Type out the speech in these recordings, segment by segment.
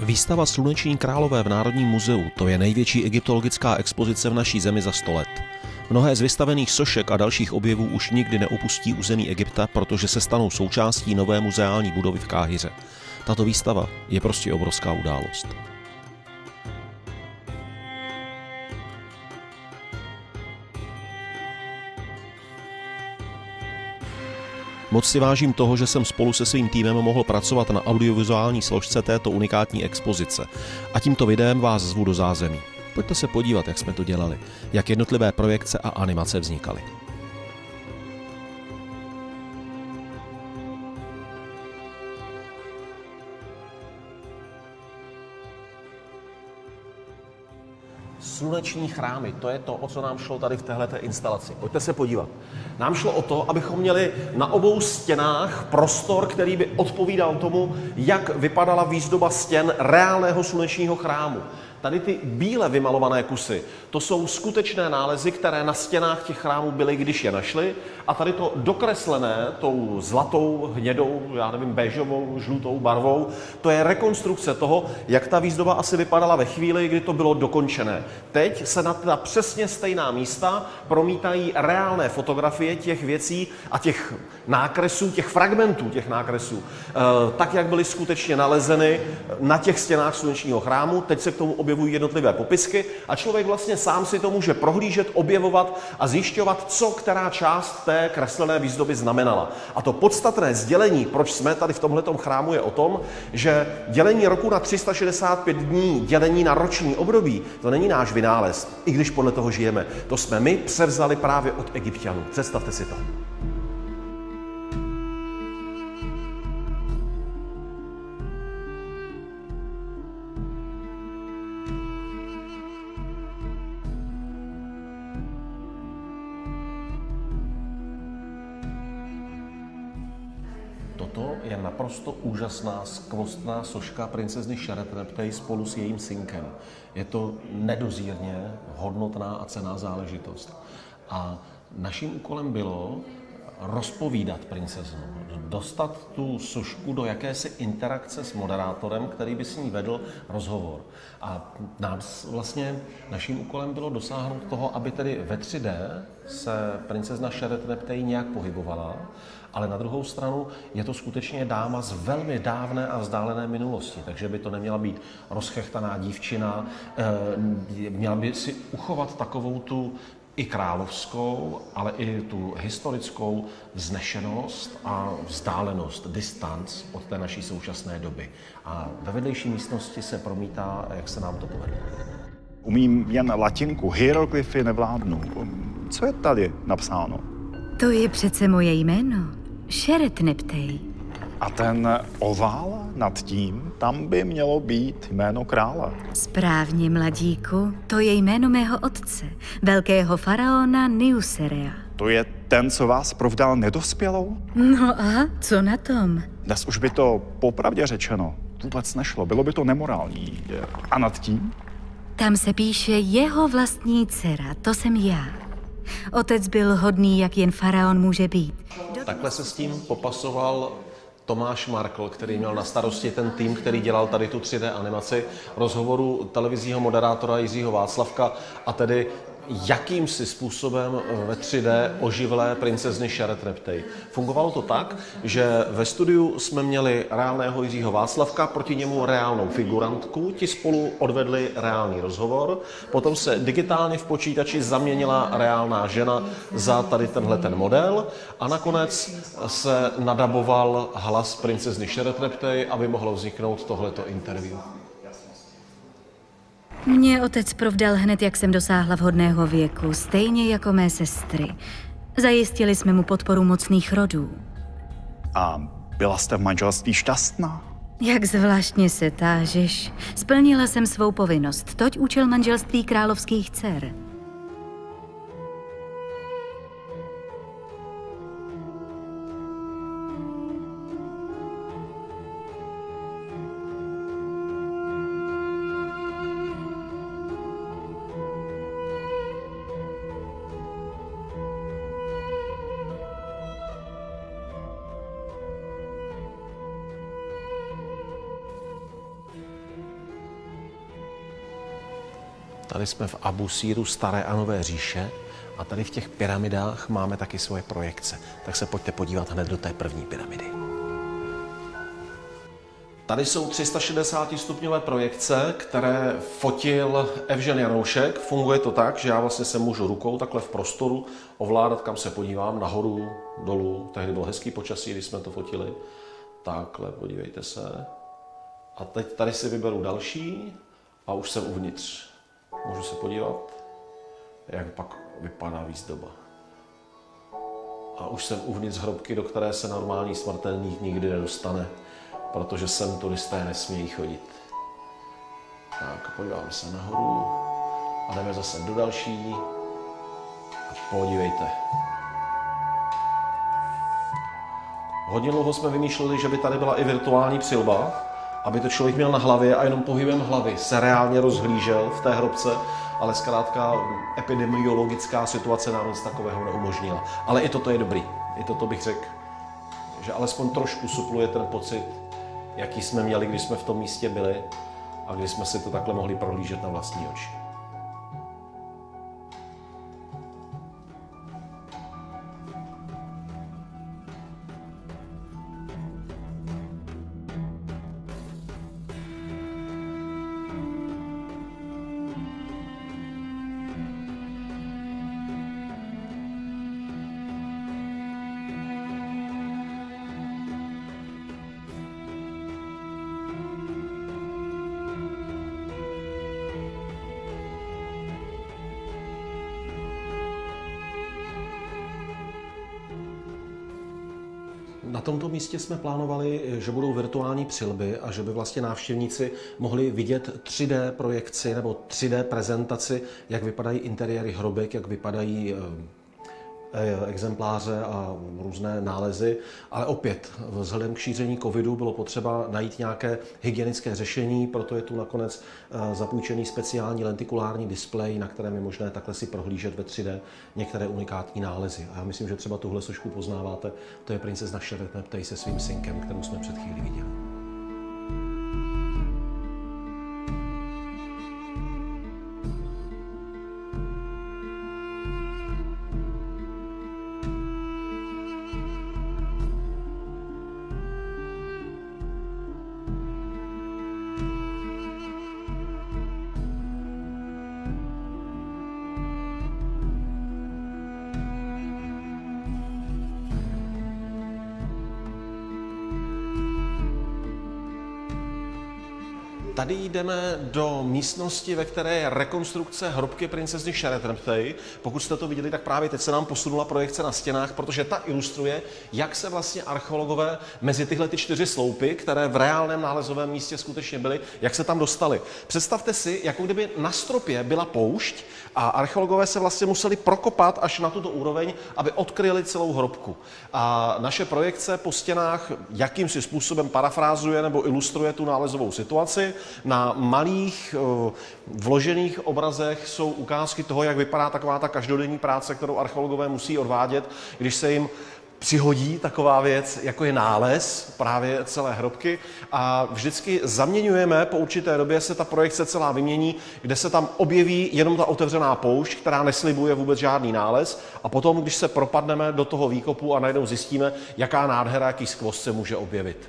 Výstava Sluneční králové v Národním muzeu, to je největší egyptologická expozice v naší zemi za 100 let. Mnohé z vystavených sošek a dalších objevů už nikdy neopustí území Egypta, protože se stanou součástí nové muzeální budovy v Káhiře. Tato výstava je prostě obrovská událost. Moc si vážím toho, že jsem spolu se svým týmem mohl pracovat na audiovizuální složce této unikátní expozice. A tímto videem vás zvu do zázemí. Pojďte se podívat, jak jsme to dělali, jak jednotlivé projekce a animace vznikaly. Sluneční chrámy, to je to, o co nám šlo tady v téhleté instalaci. Pojďte se podívat. Nám šlo o to, abychom měli na obou stěnách prostor, který by odpovídal tomu, jak vypadala výzdoba stěn reálného slunečního chrámu. Tady ty bíle vymalované kusy, to jsou skutečné nálezy, které na stěnách těch chrámů byly, když je našli. A tady to dokreslené tou zlatou, hnědou, já nevím, béžovou, žlutou barvou, to je rekonstrukce toho, jak ta výzdoba asi vypadala ve chvíli, kdy to bylo dokončené. Teď se na ta přesně stejná místa promítají reálné fotografie těch věcí a těch nákresů, těch fragmentů těch nákresů, tak, jak byly skutečně nalezeny na těch stěnách slunečního chrámu. Teď se k tomu objevují jednotlivé popisky a člověk vlastně sám si to může prohlížet, objevovat a zjišťovat, co která část té kreslené výzdoby znamenala. A to podstatné sdělení, proč jsme tady v tomhletom chrámu, je o tom, že dělení roku na 365 dní, dělení na roční období, to není náš vynález, i když podle toho žijeme. To jsme my převzali právě od Egypťanů. Představte si to. Toto je naprosto úžasná, skvostná soška princezny Šeretneptej spolu s jejím synkem. Je to nedozírně hodnotná a cenná záležitost. A naším úkolem bylo rozpovídat princeznu, dostat tu sošku do jakési interakce s moderátorem, který by s ní vedl rozhovor. A naším úkolem bylo dosáhnout toho, aby tedy ve 3D se princezna Šeretneptej nějak pohybovala, ale na druhou stranu je to skutečně dáma z velmi dávné a vzdálené minulosti, takže by to neměla být rozchechtaná dívčina, měla by si uchovat takovou tu i královskou, ale i tu historickou vznešenost a vzdálenost, distanc od té naší současné doby. A ve vedlejší místnosti se promítá, jak se nám to povedlo. Umím jen latinku, hieroglyfy nevládnu. Co je tady napsáno? To je přece moje jméno. Šeretneptej. A ten ovál nad tím, tam by mělo být jméno krále. Správně, mladíku. To je jméno mého otce, velkého faraona Niuserea. To je ten, co vás provdal nedospělou? No a co na tom? Dnes už by to popravdě řečeno vůbec nešlo. Bylo by to nemorální. A nad tím? Tam se píše jeho vlastní dcera, to jsem já. Otec byl hodný, jak jen faraon může být. Takhle se s tím popasoval Tomáš Markl, který měl na starosti ten tým, který dělal tady tu 3D animaci rozhovoru televizního moderátora Jiřího Václavka a tedy jakýmsi způsobem ve 3D oživlé princezny Šeretneptej. Fungovalo to tak, že ve studiu jsme měli reálného Jiřího Václavka, proti němu reálnou figurantku, ti spolu odvedli reálný rozhovor, potom se digitálně v počítači zaměnila reálná žena za tady ten model a nakonec se nadaboval hlas princezny Šeretneptej, aby mohlo vzniknout tohleto interview. Mě otec provdal hned, jak jsem dosáhla vhodného věku, stejně jako mé sestry. Zajistili jsme mu podporu mocných rodů. A byla jste v manželství šťastná? Jak zvláštně se tážeš. Splnila jsem svou povinnost, toť účel manželství královských dcer. Tady jsme v Abusíru staré a nové říše a tady v těch pyramidách máme taky svoje projekce. Tak se pojďte podívat hned do té první pyramidy. Tady jsou 360 stupňové projekce, které fotil Evžen Janoušek. Funguje to tak, že já vlastně se můžu rukou takhle v prostoru ovládat, kam se podívám, nahoru, dolů. Tehdy bylo hezký počasí, když jsme to fotili. Takhle, podívejte se. A teď tady si vyberu další a už jsem uvnitř. Můžu se podívat, jak pak vypadá výzdoba. A už jsem uvnitř hrobky, do které se normální smrtelník nikdy nedostane, protože sem turisté nesmějí chodit. Tak, podíváme se nahoru a jdeme zase do další. A podívejte. Hodně dlouho jsme vymýšleli, že by tady byla i virtuální přilba, aby to člověk měl na hlavě a jenom pohybem hlavy se reálně rozhlížel v té hrobce, ale zkrátka epidemiologická situace nám nic takového neumožnila. Ale i toto je dobrý. I toto bych řekl, že alespoň trošku supluje ten pocit, jaký jsme měli, když jsme v tom místě byli a když jsme si to takhle mohli prohlížet na vlastní oči. Na tomto místě jsme plánovali, že budou virtuální přilby a že by vlastně návštěvníci mohli vidět 3D projekci nebo 3D prezentaci, jak vypadají interiéry hrobek, jak vypadají exempláře a různé nálezy, ale opět vzhledem k šíření covidu bylo potřeba najít nějaké hygienické řešení, proto je tu nakonec zapůjčený speciální lentikulární displej, na kterém je možné takhle si prohlížet ve 3D některé unikátní nálezy. A já myslím, že třeba tuhle sošku poznáváte, to je princezna Šeretneptej se svým synkem, kterou jsme před chvílí viděli. Tady jdeme do místnosti, ve které je rekonstrukce hrobky princezny Šeretneptej. Pokud jste to viděli, tak právě teď se nám posunula projekce na stěnách, protože ta ilustruje, jak se vlastně archeologové mezi tyhle 4 sloupy, které v reálném nálezovém místě skutečně byly, jak se tam dostali. Představte si, jako kdyby na stropě byla poušť a archeologové se vlastně museli prokopat až na tuto úroveň, aby odkryli celou hrobku. A naše projekce po stěnách jakýmsi způsobem parafrázuje nebo ilustruje tu nálezovou situaci. Na malých vložených obrazech jsou ukázky toho, jak vypadá taková ta každodenní práce, kterou archeologové musí odvádět, když se jim přihodí taková věc, jako je nález právě celé hrobky a vždycky zaměňujeme, po určité době se ta projekce celá vymění, kde se tam objeví jenom ta otevřená poušť, která neslibuje vůbec žádný nález a potom, když se propadneme do toho výkopu a najednou zjistíme, jaká nádhera, jaký skvost se může objevit.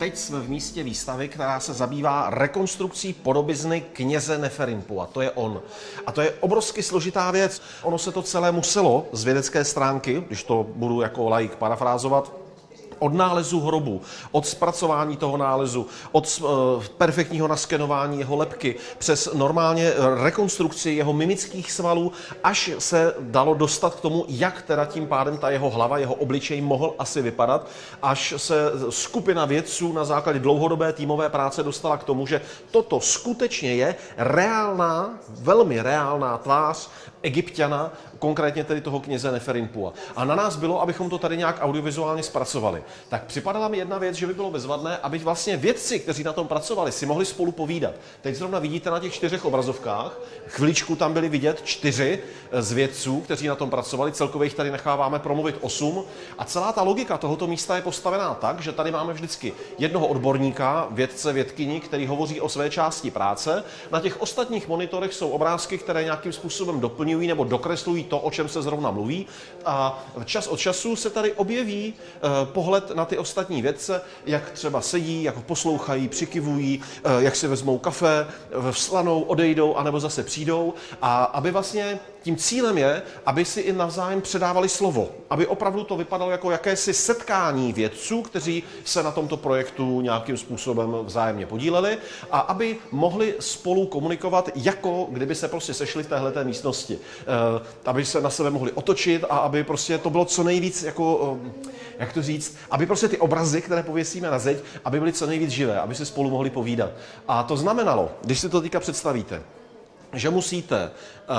teď jsme v místě výstavy, která se zabývá rekonstrukcí podobizny kněze Neferinpu, a to je on. A to je obrovsky složitá věc. Ono se to celé muselo z vědecké stránky, když to budu jako laik parafrázovat, od nálezu hrobu, od zpracování toho nálezu, od perfektního naskenování jeho lebky, přes normálně rekonstrukci jeho mimických svalů, až se dalo dostat k tomu, jak teda tím pádem ta jeho hlava, jeho obličej mohl asi vypadat, až se skupina vědců na základě dlouhodobé týmové práce dostala k tomu, že toto skutečně je reálná, velmi reálná tvář Egypťana, konkrétně tedy toho kněze Neferinpua. A na nás bylo, abychom to tady nějak audiovizuálně zpracovali. Tak připadala mi jedna věc, že by bylo bezvadné, aby vlastně vědci, kteří na tom pracovali, si mohli spolu povídat. Teď zrovna vidíte na těch 4 obrazovkách, chviličku tam byli vidět 4 z vědců, kteří na tom pracovali, celkově jich tady necháváme promluvit 8. A celá ta logika tohoto místa je postavená tak, že tady máme vždycky jednoho odborníka, vědce, vědkyni, který hovoří o své části práce. Na těch ostatních monitorech jsou obrázky, které nějakým způsobem doplňují nebo dokreslují to, o čem se zrovna mluví. A čas od času se tady objeví pohled na ty ostatní vědce, jak třeba sedí, jak poslouchají, přikivují, jak si vezmou kafe, vstanou, odejdou, anebo zase přijdou. A aby vlastně tím cílem je, aby si i navzájem předávali slovo. Aby opravdu to vypadalo jako jakési setkání vědců, kteří se na tomto projektu nějakým způsobem vzájemně podíleli a aby mohli spolu komunikovat, jako kdyby se prostě sešli v téhleté místnosti. Aby se na sebe mohli otočit a aby prostě to bylo co nejvíc, jako, jak to říct, aby prostě ty obrazy, které pověsíme na zeď, aby byly co nejvíc živé, aby se spolu mohli povídat. A to znamenalo, když si to teďka představíte, že musíte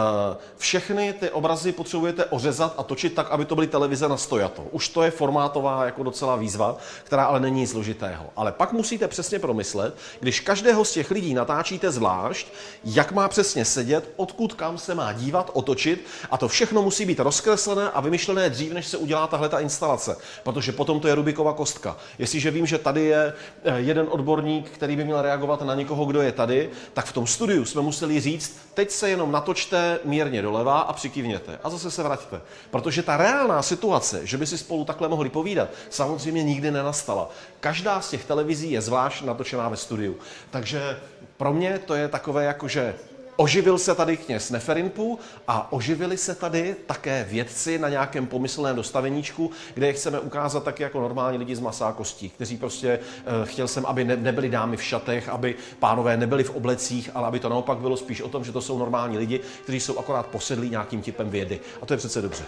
všechny ty obrazy potřebujete ořezat a točit tak, aby to byly televize na stojato. Už to je formátová jako docela výzva, která ale není nic složitého. Ale pak musíte přesně promyslet, když každého z těch lidí natáčíte zvlášť, jak má přesně sedět, odkud kam se má dívat, otočit a to všechno musí být rozkreslené a vymyšlené dřív, než se udělá tahle ta instalace, protože potom to je Rubikova kostka. Jestliže vím, že tady je jeden odborník, který by měl reagovat na někoho, kdo je tady, tak v tom studiu jsme museli říct, teď se jenom natočte mírně doleva a přikývněte. A zase se vraťte. Protože ta reálná situace, že by si spolu takhle mohli povídat, samozřejmě nikdy nenastala. Každá z těch televizí je zvlášť natočená ve studiu. Takže pro mě to je takové jako, že oživil se tady kněz Neferinpu a oživili se tady také vědci na nějakém pomyslném dostaveníčku, kde je chceme ukázat taky jako normální lidi z masa a kostí, kteří prostě chtěl jsem, aby nebyly dámy v šatech, aby pánové nebyli v oblecích, ale aby to naopak bylo spíš o tom, že to jsou normální lidi, kteří jsou akorát posedlí nějakým typem vědy. A to je přece dobře.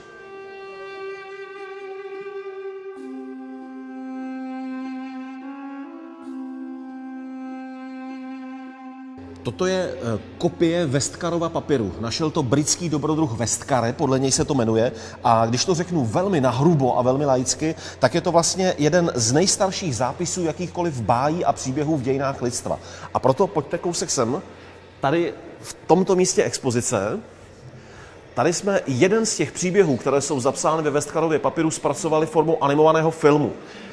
Toto je kopie Westcarova papíru. Našel to britský dobrodruh Westcare, podle něj se to jmenuje. A když to řeknu velmi nahrubo a velmi laicky, tak je to vlastně jeden z nejstarších zápisů jakýchkoliv bájí a příběhů v dějinách lidstva. A proto pojďte kousek sem. Tady v tomto místě expozice, tady jsme jeden z těch příběhů, které jsou zapsány ve Westcarově papíru, zpracovali formou animovaného filmu.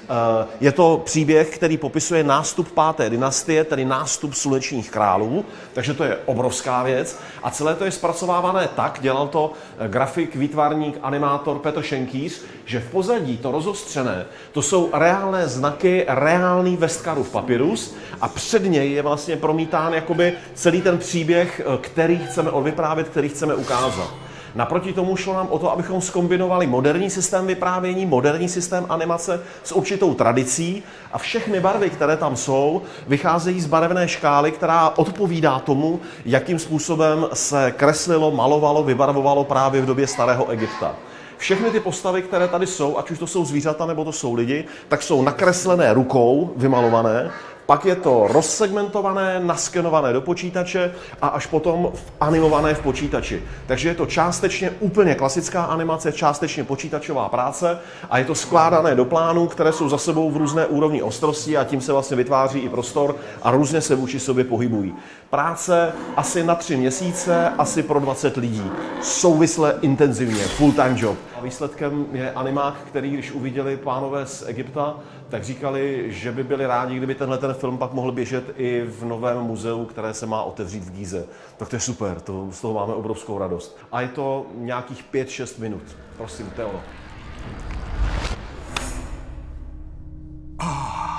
Je to příběh, který popisuje nástup 5. dynastie, tedy nástup slunečních králů, takže to je obrovská věc. A celé to je zpracovávané tak, dělal to grafik, výtvarník, animátor Petr Šenkýř, že v pozadí to rozostřené, to jsou reálné znaky, reálný Westcarův papyrus a před něj je vlastně promítán jakoby celý ten příběh, který chceme odvyprávět, který chceme ukázat. Naproti tomu šlo nám o to, abychom zkombinovali moderní systém vyprávění, moderní systém animace s určitou tradicí a všechny barvy, které tam jsou, vycházejí z barevné škály, která odpovídá tomu, jakým způsobem se kreslilo, malovalo, vybarvovalo právě v době starého Egypta. Všechny ty postavy, které tady jsou, ať už to jsou zvířata nebo to jsou lidi, tak jsou nakreslené rukou, vymalované, pak je to rozsegmentované, naskenované do počítače a až potom animované v počítači. Takže je to částečně úplně klasická animace, částečně počítačová práce a je to skládané do plánů, které jsou za sebou v různé úrovni ostrosti a tím se vlastně vytváří i prostor a různě se vůči sobě pohybují. Práce asi na 3 měsíce, asi pro 20 lidí. Souvisle intenzivně, full-time job. A výsledkem je animák, který když uviděli pánové z Egypta, tak říkali, že by byli rádi, kdyby tenhle film pak mohl běžet i v novém muzeu, které se má otevřít v Gíze. Tak to je super, z toho máme obrovskou radost. A je to nějakých 5-6 minut. Prosím, Teo.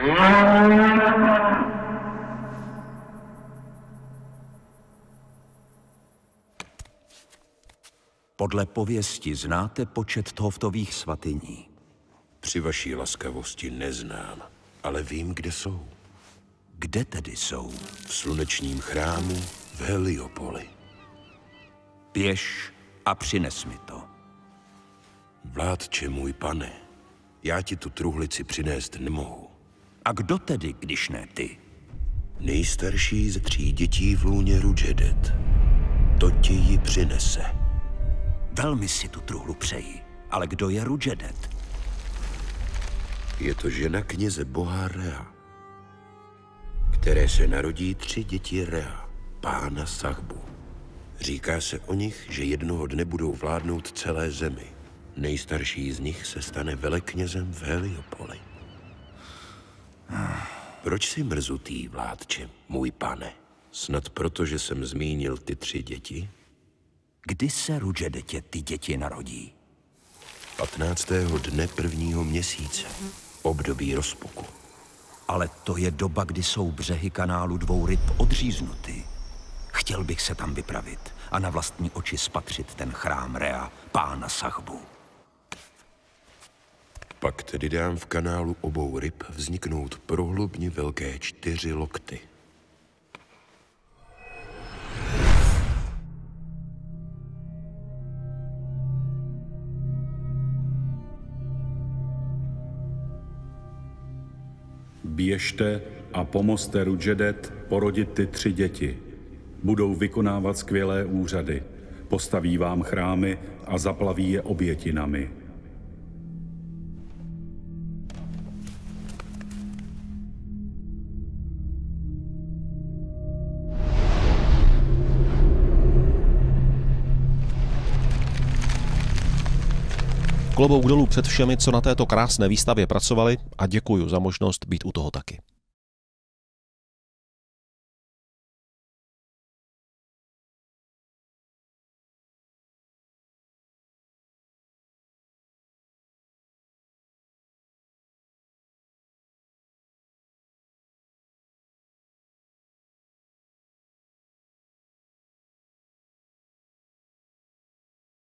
Podle pověsti znáte počet Thoftových svatyní? Při vaší laskavosti neznám, ale vím, kde jsou. Kde tedy jsou? V slunečním chrámu v Heliopoli. Běž a přines mi to. Vládče můj pane, já ti tu truhlici přinést nemohu. A kdo tedy, když ne ty? Nejstarší ze 3 dětí v lůně Rudžedet. To ti ji přinese. Velmi si tu truhlu přeji, ale kdo je Rudžedet? Je to žena kněze boha Rea, které se narodí 3 děti Rea, pána Sahbu. Říká se o nich, že jednoho dne budou vládnout celé zemi. Nejstarší z nich se stane veleknězem v Heliopoli. Proč jsi mrzutý, vládče, můj pane? Snad proto, že jsem zmínil ty 3 děti? Kdy se Rudžedetě ty děti narodí? 15. dne 1. měsíce, období rozpuku. Ale to je doba, kdy jsou břehy kanálu 2 ryb odříznuty. Chtěl bych se tam vypravit a na vlastní oči spatřit ten chrám Rea, pána Sahbu. Pak tedy dám v kanálu obou ryb vzniknout prohlubně velké 4 lokty. Běžte a pomozte Rudžedet porodit ty 3 děti. Budou vykonávat skvělé úřady, postaví vám chrámy a zaplaví je obětinami. Klobouk dolů před všemi, co na této krásné výstavě pracovali, a děkuju za možnost být u toho taky.